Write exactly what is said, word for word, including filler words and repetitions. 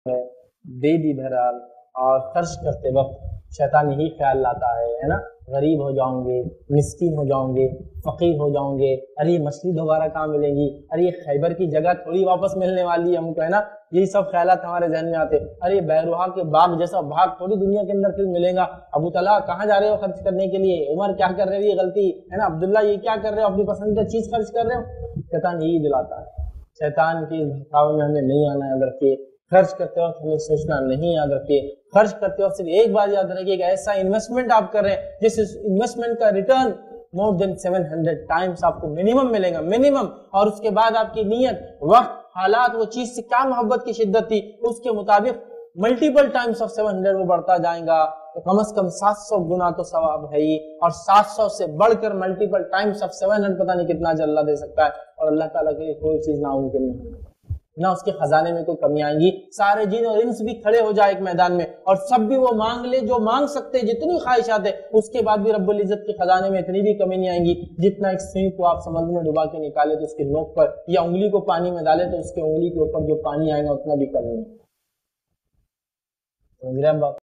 ہے دے دی دھرال، اور خرچ کرتے وقت شیطان یہی خیال لاتا ہے ہے نا، غریب ہو جاؤں گے، مسکین ہو جاؤں گے، فقیر ہو جاؤں گے، ارے یہ مچھلی دوبارہ کہاں ملے گی، ارے یہ خیبر کی جگہ تھوڑی واپس ملنے والی ہے ہم کو، ہے نا، یہی سب خیالات ہمارے ذہن میں آتے، ارے بیروہا کے باغ جیسا باغ تھوڑی دنیا کے اندر پھر ملے گا، ابو طلحہ کہاں جا رہے ہو خرچ کرنے کے لیے، عمر کیا کر رہے ہو یہ غلطی ہے نا، عبداللہ یہ کیا کر رہے ہو اپنی پسندیدہ چیز خرچ کر رہے ہو، شیطان یہی دلاتا ہے۔ شیطان کے بہکاوے میں ہمیں نہیں آنا ہے، اگر کہ خرچ کرتے وقت ہمیں سوچنا نہیں، یاد رکھیے خرچ کرتے وقت صرف ایک بات یاد رکھیے کہ ایسا انویسٹمنٹ آپ کر رہے ہیں جس انویسٹمنٹ کا return more than seven hundred times آپ کو منیمم ملے گا، منیمم، اور اس کے بعد آپ کی نیت، وقت، حالات، وہ چیز سے کیا محبت کی شدت تھی اس کے مطابق multiple times of seven hundred وہ بڑھتا جائے گا، تو کم از کم سات سو گنا تو ثواب ہے ہی، اور سات سو سے بڑھ کر multiple times of seven hundred پتہ نہیں کتنا اللہ دے سکتا ہے، اور اللہ تعالیٰ کے لیے کوئی چیز ناممکن نہیں، نہ اس کے خزانے میں کوئی کمی آئیں گی، سارے جن اور انس بھی کھڑے ہو جائے ایک میدان میں اور سب بھی وہ مانگ لے جو مانگ سکتے، جتنی خواہشات ہے، اس کے بعد بھی رب العزت کے خزانے میں اتنی بھی کمی نہیں آئیں گی، جتنا ایک سوئی کو آپ سمندر میں ڈبا کے نکالے تو اس کی نوک پر، یا انگلی کو پانی میں ڈالے تو اس کے انگلی کے اوپر جو پانی آئے گا اتنا بھی کمی نہیں، سمجھ رہے ہیں بات؟